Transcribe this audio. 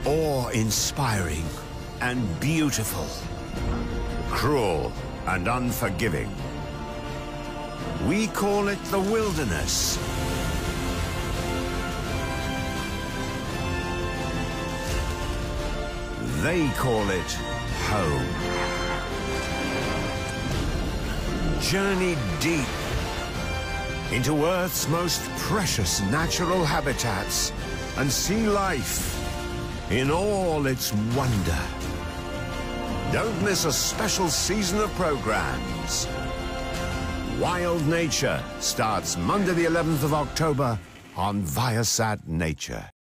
awe-inspiring and beautiful, cruel and unforgiving. We call it the wilderness. They call it home. Journey deep into Earth's most precious natural habitats and see life in all its wonder. Don't miss a special season of programs. Wild Nature starts Monday the 11th of October on Viasat Nature.